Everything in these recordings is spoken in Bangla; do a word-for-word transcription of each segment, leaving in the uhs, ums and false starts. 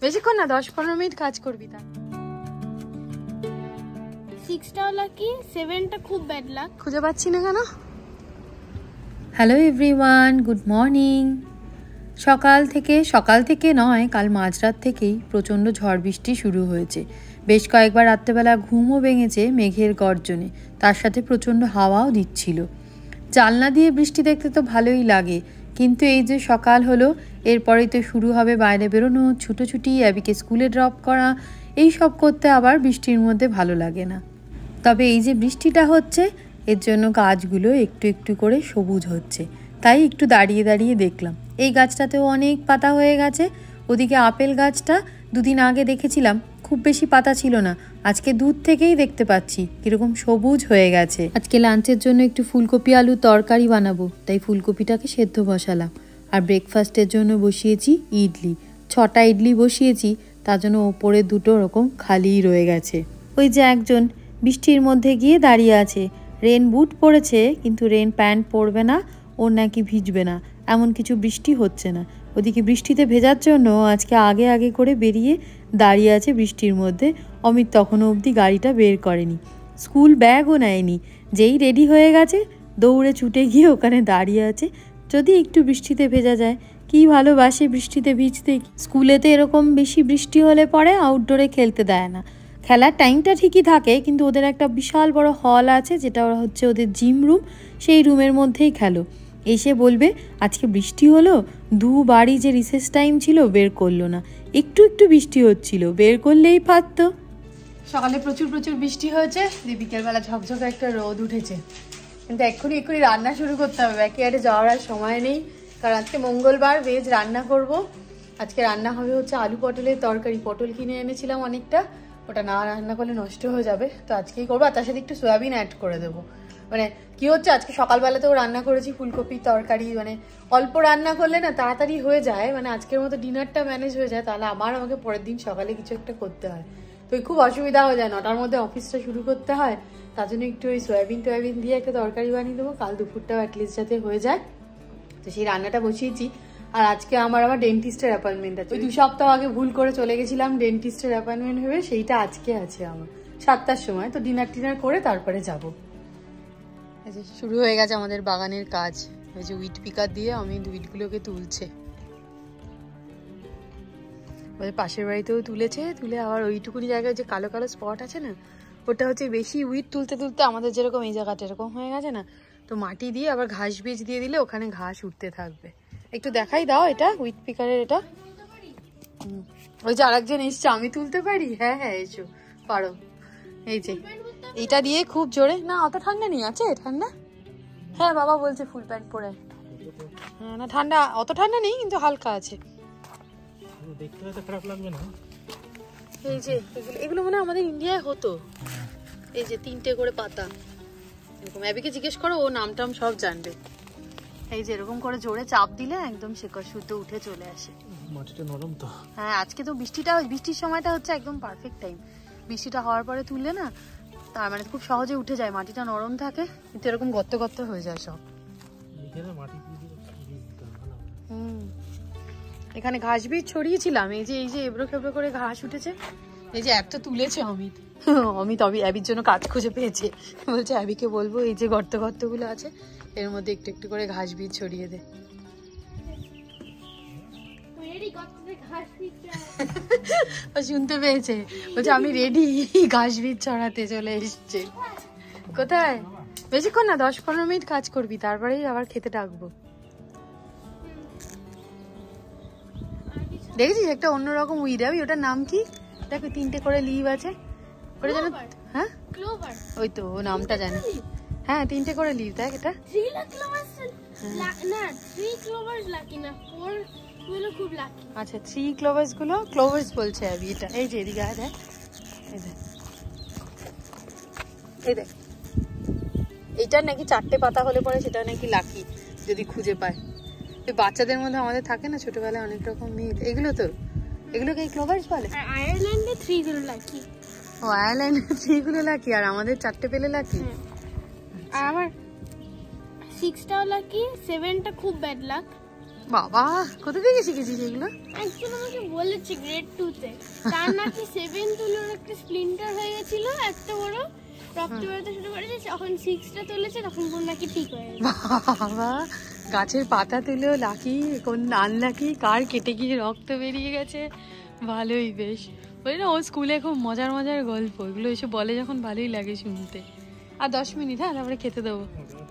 বেশিক্ষণ না, দশ পনেরো মিনিট কাজ করবি। তা সিক্সটাও লাকি, সেভেনটা খুব ব্যাড লাক। খুঁজে পাচ্ছি না কেন। Hello everyone, good morning. সকাল থেকে সকাল থেকে নয় কাল মাঝরাত থেকেই প্রচণ্ড ঝড় বৃষ্টি শুরু হয়েছে। বেশ কয়েকবার রাত্রেবেলা ঘুমও ভেঙেছে মেঘের গর্জনে, তার সাথে প্রচণ্ড হাওয়াও দিচ্ছিল। জানলা দিয়ে বৃষ্টি দেখতে তো ভালোই লাগে, কিন্তু এই যে সকাল হলো, এরপরেই তো শুরু হবে বাইরে বেরোনো, ছুটোছুটি, অ্যাবিকে স্কুলে ড্রপ করা, এই সব করতে আবার বৃষ্টির মধ্যে ভালো লাগে না। তবে এই যে বৃষ্টিটা হচ্ছে, এর জন্য গাছগুলো একটু একটু করে সবুজ হচ্ছে, তাই একটু দাঁড়িয়ে দাঁড়িয়ে দেখলাম। এই গাছটাতেও অনেক পাতা হয়ে গেছে। ওদিকে আপেল গাছটা দুদিন আগে দেখেছিলাম খুব বেশি পাতা ছিল না, আজকে দূর থেকেই দেখতে পাচ্ছি কীরকম সবুজ হয়ে গেছে। আজকে লাঞ্চের জন্য একটু ফুলকপি আলু তরকারি বানাবো, তাই ফুলকপিটাকে সেদ্ধ বসালাম। আর ব্রেকফাস্টের জন্য বসিয়েছি ইডলি, ছটা ইডলি বসিয়েছি, তার জন্য ওপরে দুটো রকম খালিই রয়ে গেছে। ওই যে একজন বৃষ্টির মধ্যে গিয়ে দাঁড়িয়ে আছে, রেন বুট পরেছে কিন্তু রেন প্যান্ট পরবে না, ওর নাকি ভিজবে না, এমন কিছু বৃষ্টি হচ্ছে না। ওদিকে বৃষ্টিতে ভেজার জন্য আজকে আগে আগে করে বেরিয়ে দাঁড়িয়ে আছে বৃষ্টির মধ্যে। অমিত তখনও অবধি গাড়িটা বের করেনি, স্কুল ব্যাগও নেয়নি, যেই রেডি হয়ে গেছে দৌড়ে ছুটে গিয়ে ওখানে দাঁড়িয়ে আছে, যদি একটু বৃষ্টিতে ভেজা যায়। কি ভালোবাসে বৃষ্টিতে ভিজতে। স্কুলেতে এরকম বেশি বৃষ্টি হলে পরে আউটডোরে খেলতে দেয় না, খেলার টাইমটা ঠিকই থাকে, কিন্তু ওদের একটা বিশাল বড় হল আছে যেটা হচ্ছে ওদের জিম রুম, সেই রুমের মধ্যেই খেলো। এসে বলবে আজকে বৃষ্টি হলো, দু বাড়ি যে রিসেস টাইম ছিল বের করলো না, একটু একটু বৃষ্টি হচ্ছিল, বের করলেই পারত। সকালে প্রচুর প্রচুর বৃষ্টি হয়েছে, বিকেলবেলা ঝকঝকে একটা রোদ উঠেছে, কিন্তু এক্ষুনি এক্ষুনি রান্না শুরু করতে হবে, ব্যাকইয়ার্ডে যাওয়ার আর সময় নেই, কারণ আজকে মঙ্গলবার, ভেজ রান্না করব। আজকে রান্না হবে হচ্ছে আলু পটলের তরকারি, পটল কিনে এনেছিলাম অনেকটা, ওটা না রান্না করলে নষ্ট হয়ে যাবে, তো আজকেই করবো। আর তার সাথে একটু সয়াবিন অ্যাড করে দেবো। মানে কি হচ্ছে, আজকে সকালবেলাতেও রান্না করেছি ফুলকপির তরকারি, মানে অল্প রান্না করলে না তাড়াতাড়ি হয়ে যায়, মানে আজকের মতো ডিনারটা ম্যানেজ হয়ে যায়, তাহলে আবার আমাকে পরের দিন সকালে কিছু একটা করতে হয়, তো খুব অসুবিধা হয়ে যায়, নটার মধ্যে অফিসটা শুরু করতে হয়, তার জন্য একটু ওই সয়াবিন টয়াবিন দিয়ে একটা তরকারি বানিয়ে দেবো, কাল দুপুরটাও অ্যাটলিস্ট যাতে হয়ে যায়, তো সেই রান্নাটা বসিয়েছি। আর আজকে আমার আমার ডেন্টিস্টের অ্যাপয়েন্টমেন্ট আছে, ওই দু সপ্তাহ আগে ভুল করে চলে গেছিলাম ডেন্টিস্টের অ্যাপয়েন্টমেন্ট ভেবে, সেইটা আজকে আছে আমার সাতটার সময়, তো ডিনার টিনার করে তারপরে যাবো। শুরু হয়ে গেছে আমাদের বাগানের কাজ, ওই যে উইড পিকার দিয়ে আমি উইডগুলোকে তুলছে, ওদের পাশের বাড়িতেও তুলেছে, তুলে আবার ওইটুকুনি জায়গায় যে কালো কালো স্পট আছে না, ওটা হচ্ছে বেশি উইড তুলতে তুলতে আমাদের যেরকম এই জায়গাটা এরকম হয়ে গেছে না, তো মাটি দিয়ে আবার ঘাস বীজ দিয়ে দিলে ওখানে ঘাস উঠতে থাকবে। একটু দেখাই দাও এটা উইড পিকারের, এটা ওই যে আরেকজন এসছে, আমি তুলতে পারি? হ্যাঁ হ্যাঁ এসো, পারো। এই যে এইটা দিয়ে খুব জোরে না, অত ঠান্ডা নেই, আছে ঠান্ডা? হ্যাঁ বাবা বলছে ফুল প্যান্ট পরে, হ্যাঁ না ঠান্ডা, অত ঠান্ডা নেই কিন্তু হালকা আছে। এই যে এগুলো মনে হয় আমাদের ইন্ডিয়ায় হতো, এই যে তিনটে করে পাতা এরকম, অ্যাবিকে জিজ্ঞেস করো, ও নাম টাম সব জানবে। এই যে এরকম করে জোরে চাপ দিলে একদম শেকড় শুদ্ধ উঠে চলে আসে। মাটিটা নরম তো। হ্যাঁ আজকে তো বৃষ্টিটা, বৃষ্টির সময়টা হচ্ছে একদম পারফেক্ট টাইম, বৃষ্টিটা হওয়ার পরে তুললে না তার মানে খুব সহজে উঠে যায়, মাটিটা নরম থাকে, কিন্তু এরকম গর্ত গর্ত হয়ে যায় সব। হুম এখানে ঘাস বীজ ছড়িয়েছিলাম, এই যে এই যে এবড়ো খেবড়ো করে ঘাস উঠেছে, এই যে অ্যাব তো তুলেছে অমিত, অমিত অ্যাবির জন্য কাজ খুঁজে পেয়েছে, বলছে অ্যাবিকে বলবো এই যে গর্ত গর্তগুলো আছে এর মধ্যে একটু একটু করে ঘাস বীজ ছড়িয়ে দে। শুনতে পেয়েছে, বলছে আমি রেডি, ঘাস বীজ ছড়াতে চলে এসছে। কোথায়? বেশিক্ষণ না, দশ পনেরো মিনিট কাজ করবি, তারপরেই আবার খেতে ডাকবো। দেখেছিস একটা অন্যরকম উইড, আমি ওটার নাম কি দেখো, তিনটে করে লিভ আছে, ওটা জানো? হ্যাঁ ওই তো, ও নামটা জানি, হ্যাঁ তিনটে করে লিভ, দেখ এটা আচ্ছা থ্রি ক্লোভার্স গুলো ক্লোভার্স বলছে আবি, এটা এই যে এদিকে দেখ, এই দেখ এই দেখ, এইটার নাকি চারটে পাতা হলে পরে সেটা নাকি লাকি যদি খুঁজে পায়। বাচ্চাদের মধ্যে আমাদের থাকে না ছোটবেলায় অনেক রকম মিথ, এগুলো তো এগুলোকে ক্লোভার্স বলে। আয়ারল্যান্ডে থ্রি গুলো লাকি, ও আয়ারল্যান্ডে থ্রি গুলো লাকি, আর আমাদের চারটে পেলে লাকি। আর আমার সিক্সটাও লাকি, সেভেনটা খুব ব্যাড লাক। বাবা কোথা থেকে শিখেছিস এগুলো? অ্যাকচুয়ালি আমাকে বলেছে গ্রেড টু তে, তার নাকি সেভেন তুলোর একটা স্প্লিন্টার হয়ে গেছিল একটা বড়, রক্ত বেরোতে শুরু করেছে, যখন সিক্সটা তুলেছে তখন কোন নাকি ঠিক হয়ে গেছে। বাবা গাছের পাতা তুলেও লাকি, কোন আনলাকি, কার কেটে গিয়ে রক্ত বেরিয়ে গেছে। ভালোই বেশ, বলি না ও স্কুলে খুব মজার মজার গল্প, এগুলো এসে বলে যখন ভালোই লাগে শুনতে। আর দশ মিনিট হ্যাঁ, তারপরে খেতে দেবো।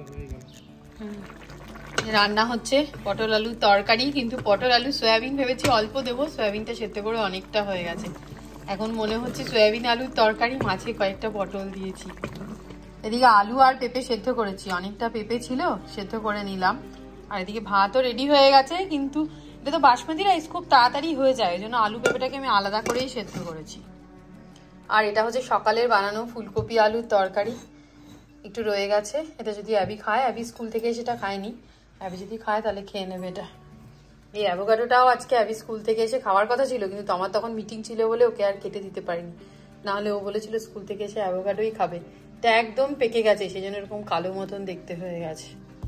রান্না হচ্ছে পটল আলুর তরকারি, কিন্তু পটল আলু সয়াবিন ভেবেছি অল্প দেবো, সয়াবিনটা সেদ্ধ করে অনেকটা হয়ে গেছে। এখন মনে হচ্ছে সয়াবিন আলুর তরকারি, মাছে কয়েকটা পটল দিয়েছি। এদিকে আলু আর পেঁপে সেদ্ধ করেছি, অনেকটা পেঁপে ছিল সেদ্ধ করে নিলাম। আর এদিকে ভাতও রেডি হয়ে গেছে, কিন্তু এটা তো বাসমতি রাইস, খুব তাড়াতাড়ি হয়ে যায়, ওই জন্য আলু পেঁপেটাকে আমি আলাদা করেই সেদ্ধ করেছি। আর এটা হচ্ছে সকালের বানানো ফুলকপি আলুর তরকারি, একটু রয়ে গেছে। এটা যদি অ্যাবি খায়, অ্যাবি স্কুল থেকে সেটা খায়নি, অ্যাবি যদি খায় তাহলে খেয়ে নেবে এটা। এই অ্যাভোকাডোটাও আজকে অ্যাবি স্কুল থেকে এসে খাওয়ার কথা ছিল, কিন্তু তোমার তখন মিটিং ছিল বলে ওকে আর কেটে দিতে পারিনি, নাহলে ও বলেছিল স্কুল থেকে এসে অ্যাভোকাডোই খাবে। এটা একদম পেকে গেছে, সেই জন্য এরকম কালো মতন দেখতে হয়ে গেছে।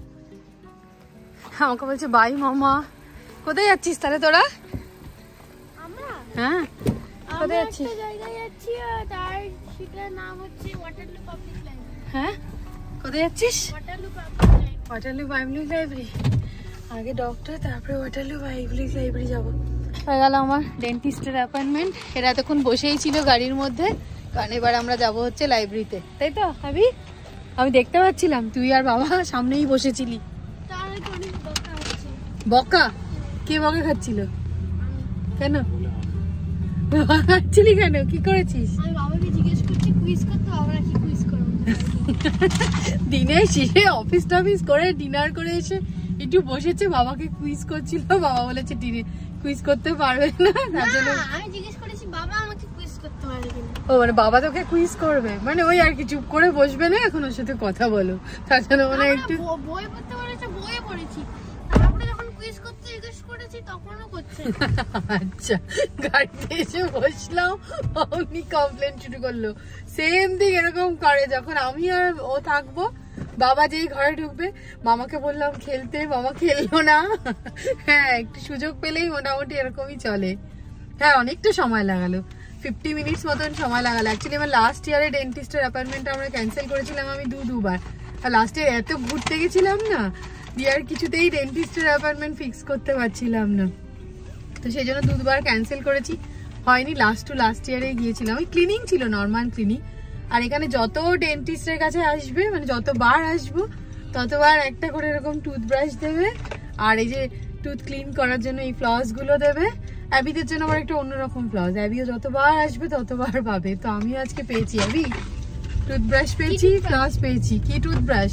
আমাকে বলছে বাই মামা। কোথায় যাচ্ছিস তাহলে তোরা? আমরা হ্যাঁ কোথায় যাচ্ছিস? একটা জায়গায় যাচ্ছি, তার সেটার নাম হচ্ছে ওয়াটারলু পাবলিক লাইব্রেরি। হ্যাঁ কোথায় যাচ্ছিস? Waterloo public library. Waterloo public library, আগে ডক্টর তারপরে ওয়াটারলু পাবলিক লাইব্রেরি যাবো। হয়ে গেল আমার ডেন্টিস্টের অ্যাপয়েন্টমেন্ট। এরা এতক্ষণ বসেই ছিল গাড়ির মধ্যে, কারণ এবার আমরা যাব হচ্ছে লাইব্রেরিতে, তাই তো ভাবি? আমি দেখতে পাচ্ছিলাম তুই আর বাবা সামনেই বসেছিলি। তার অনেক বকা হচ্ছে। বকা? কে বকা খাচ্ছিল? কেন বকা খাচ্ছিলি কেন? কি করেছিস? আমি বাবাকে জিজ্ঞেস করছি কুইজ করতে, বাবা নাকি কুইজ করবো। দিনে শেষে অফিস টফিস করে ডিনার করে এসে একটু বসেছে, বাবাকে কুইজ করছিল। বাবা বলেছে ডিনে কুইজ করতে পারবে না, তার জন্য আমি জিজ্ঞেস করেছি বাবা আমাকে কুইজ করতে পারবে কিনা। ও মানে বাবা তোকে কুইজ করবে, মানে ওই আর কি চুপ করে বসবে না, এখন ওর সাথে কথা বলো, তার জন্য মানে একটু বই পড়তে বলেছে, বইয়ে পড়েছি, তারপরে যখন কুইজ করতে জিজ্ঞেস করেছি তখনও করছে। আচ্ছা, গাড়িতে এসে বসলাম, অমনি কমপ্লেন শুরু করলো। সেম থিং এরকম করে, যখন আমি আর ও থাকবো, বাবা যেই ঘরে ঢুকবে, মামাকে বললাম খেলতে, মামা খেললো না। হ্যাঁ একটু সুযোগ পেলেই মোটামুটি এরকমই চলে। হ্যাঁ অনেকটা সময় লাগালো, ফিফটি মিনিটস মতন সময় লাগালো। অ্যাকচুয়ালি আমার লাস্ট ইয়ারে ডেন্টিস্টের অ্যাপয়েন্টমেন্টটা আমরা ক্যান্সেল করেছিলাম আমি দু দুবার। আর লাস্ট ইয়ার এত ঘুরতে গেছিলাম না, দিয়ে আর কিছুতেই ডেন্টিস্টের অ্যাপয়েন্টমেন্ট ফিক্স করতে পারছিলাম না, তো সেই জন্য দু দুবার ক্যান্সেল করেছি, হয়নি। লাস্ট টু লাস্ট ইয়ারে গিয়েছিলাম, ওই ক্লিনিং ছিল, নর্মাল ক্লিনিক। আর এখানে যত ডেন্টিস্টের কাছে আসবে, মানে যতবার আসবো ততবার একটা করে এরকম টুথব্রাশ দেবে, আর এই যে টুথ ক্লিন করার জন্য এই ফ্লস গুলো দেবে। অ্যাবিদের জন্য আবার একটা অন্যরকম ফ্লস, অ্যাবিও যতবার আসবে ততবার পাবে। তো আমিও আজকে পেয়েছি, অ্যাবি টুথব্রাশ পেয়েছি, ফ্লস পেয়েছি। কি টুথব্রাশ?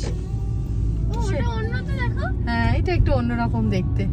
হ্যাঁ এটা একটু অন্যরকম দেখতে,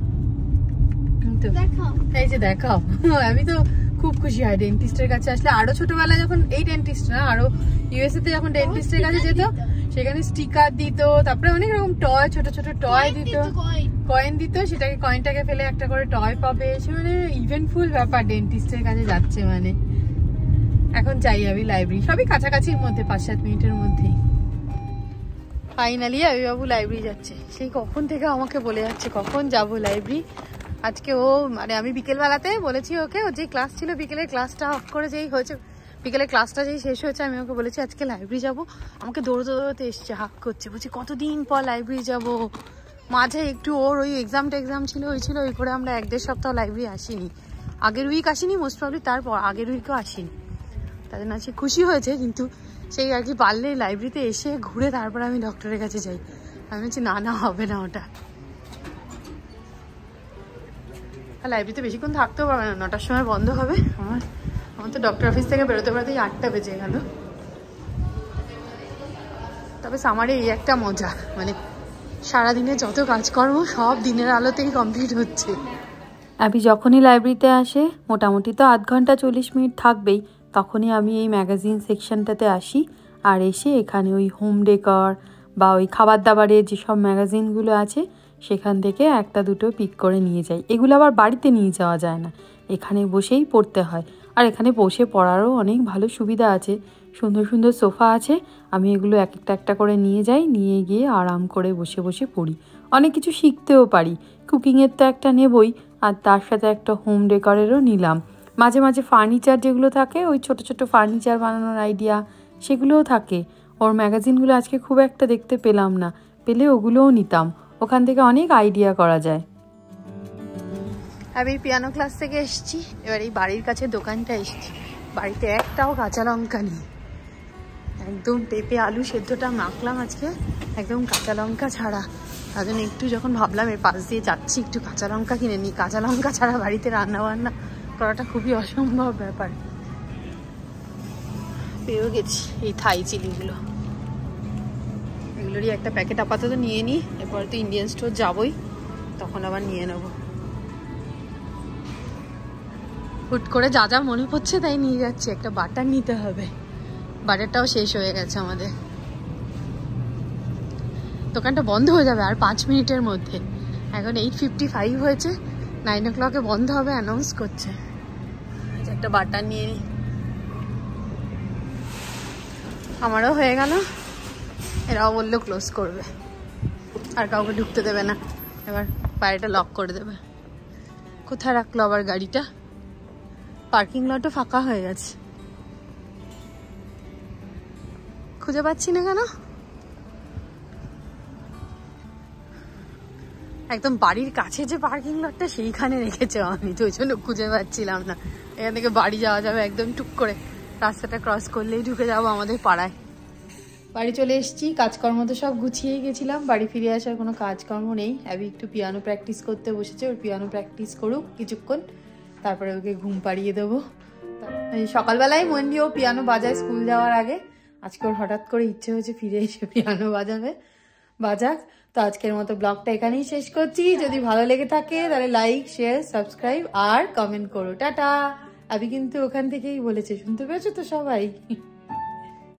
এই যে দেখাও। আমি তো খুব খুশি হয় ডেন্টিস্টের কাছে আসলে। আরো ছোটবেলায় যখন এই ডেন্টিস্ট না, আরো ইউএসএ তে যখন ডেন্টিস্টের কাছে যেত, সেখানে স্টিকার দিত, তারপরে অনেক রকম টয়, ছোট ছোট টয় দিত, কয়েন দিত, সেটাকে কয়েনটাকে ফেলে একটা করে টয় পাবে। সে মানে ইভেন্টফুল ব্যাপার ডেন্টিস্টের কাছে যাচ্ছে মানে। এখন চাই আমি লাইব্রেরি, সবই কাছাকাছির মধ্যে, পাঁচ সাত মিনিটের মধ্যেই। ফাইনালি আমি বাবু লাইব্রেরি যাচ্ছে, সেই কখন থেকে আমাকে বলে যাচ্ছে কখন যাব লাইব্রেরি। আজকে ও মানে আমি বিকেলবেলাতে বলেছি ওকে, ওর যে ক্লাস ছিল বিকেলের ক্লাসটা অফ করে যেই হয়েছে, বিকেলের ক্লাসটা যেই শেষ হয়েছে, আমি ওকে বলেছি আজকে লাইব্রেরি যাবো। আমাকে দৌড়তে দৌড়তে এসছে, হাক করছে, বলছি কতদিন পর লাইব্রেরি যাব। মাঝে একটু ওর ওই এক্সাম টেক্সাম ছিল, ওই ছিল, ওই করে আমরা এক দেড় সপ্তাহ লাইব্রেরি আসিনি। আগের উইক আসিনি মোস্ট প্রবলি, তারপর আগের উইকও আসিনি। তাদের না সে খুশি হয়েছে, কিন্তু সেই আর কি পারলে লাইব্রেরিতে এসে ঘুরে তারপর আমি ডক্টরের কাছে যাই। আমি বলছি না না হবে না ওটা, লাইব্রেরিতে বেশিক্ষণ থাকতেও পারবে না, নটার সময় বন্ধ হবে। আমার আমার তো ডক্টর অফিস থেকে বেরোতে বেরোতেই আটটা বেজে গেল। তবে সামারে এই একটা মজা, মানে সারাদিনে যত কাজকর্ম সব দিনের আলোতেই কমপ্লিট হচ্ছে। অ্যাবি যখনই লাইব্রেরিতে আসে, মোটামুটি তো আধ ঘন্টা চল্লিশ মিনিট থাকবেই, তখনই আমি এই ম্যাগাজিন সেকশনটাতে আসি। আর এসে এখানে ওই হোম ডেকর বা ওই খাবার দাবারের যেসব ম্যাগাজিনগুলো আছে, সেখান থেকে একটা দুটো পিক করে নিয়ে যাই। এগুলো আবার বাড়িতে নিয়ে যাওয়া যায় না, এখানে বসেই পড়তে হয়। আর এখানে বসে পড়ারও অনেক ভালো সুবিধা আছে, সুন্দর সুন্দর সোফা আছে। আমি এগুলো এক একটা একটা করে নিয়ে যাই, নিয়ে গিয়ে আরাম করে বসে বসে পড়ি। অনেক কিছু শিখতেও পারি। কুকিংয়ের তো একটা নেবই, আর তার সাথে একটা হোম ডেকরেরও নিলাম। মাঝে মাঝে ফার্নিচার যেগুলো থাকে, ওই ছোট ছোট ফার্নিচার বানানোর আইডিয়া সেগুলোও থাকে। ওর ম্যাগাজিনগুলো আজকে খুব একটা দেখতে পেলাম না, পেলে ওগুলোও নিতাম। ওখান থেকে অনেক আইডিয়া করা যায়। আমি পিয়ানো ক্লাস থেকে এসেছি, এবার এই বাড়ির কাছে দোকানটা এসেছি। বাড়িতে একটাও কাঁচা লঙ্কা নেই, একদম পেঁপে আলু সেদ্ধটা মাখলাম আজকে একদম কাঁচা লঙ্কা ছাড়া। তার জন্য একটু যখন ভাবলাম এর পাশ দিয়ে যাচ্ছি একটু কাঁচা লঙ্কা কিনে নিই। কাঁচা লঙ্কা ছাড়া বাড়িতে রান্না বান্না করাটা খুবই অসম্ভব ব্যাপার। পেয়েও গেছি এই থাই চিলিগুলো, এগুলোরই একটা প্যাকেট আপাতত নিয়ে নিই, এরপর তো ইন্ডিয়ান স্টোর যাবই, তখন আবার নিয়ে নেব। হুট করে যা যা মনে পড়ছে তাই নিয়ে যাচ্ছি। একটা বাটার নিতে হবে, বাটারটাও শেষ হয়ে গেছে আমাদের। দোকানটা বন্ধ হয়ে যাবে আর পাঁচ মিনিটের মধ্যে। এখন এইট ফিফটি ফাইভ হয়েছে, নাইন ও ক্লকে বন্ধ হবে অ্যানাউন্স করছে। একটা বাটার নিয়ে নিই, আমারও হয়ে গেল। এরাও বললো ক্লোজ করবে, আর কাউকে ঢুকতে দেবে না, এবার বাইরেটা লক করে দেবে। কোথায় রাখলো আবার গাড়িটা? পার্কিং লটও ফাঁকা হয়ে গেছে, খুঁজে পাচ্ছি না কেন। একদম বাড়ির কাছে যে পার্কিং লটটা সেইখানে রেখেছে আমি, তো ওই জন্য খুঁজে পাচ্ছিলাম না। এখান থেকে বাড়ি যাওয়া যাবে একদম টুক করে, রাস্তাটা ক্রস করলেই ঢুকে যাবো আমাদের পাড়ায়। বাড়ি চলে এসেছি, কাজকর্ম তো সব গুছিয়েই গেছিলাম। বাড়ি ফিরে আসার কোনো কাজকর্ম নেই। অ্যাবি একটু পিয়ানো প্র্যাকটিস করতে বসেছে, ওর পিয়ানো প্র্যাকটিস করুক কিছুক্ষণ, তারপরে ওকে ঘুম পাড়িয়ে দেবো। সকালবেলায় মন্ডি ও পিয়ানো বাজায় স্কুল যাওয়ার আগে। আজকে ওর হঠাৎ করে ইচ্ছে হয়েছে ফিরে এসে পিয়ানো বাজাবে, বাজাক। তো আজকের মতো ব্লগটা এখানেই শেষ করছি। যদি ভালো লেগে থাকে তাহলে লাইক, শেয়ার, সাবস্ক্রাইব আর কমেন্ট করো। টাটা। আমি কিন্তু ওখান থেকেই বলেছে, শুনতে পেয়েছো তো সবাই?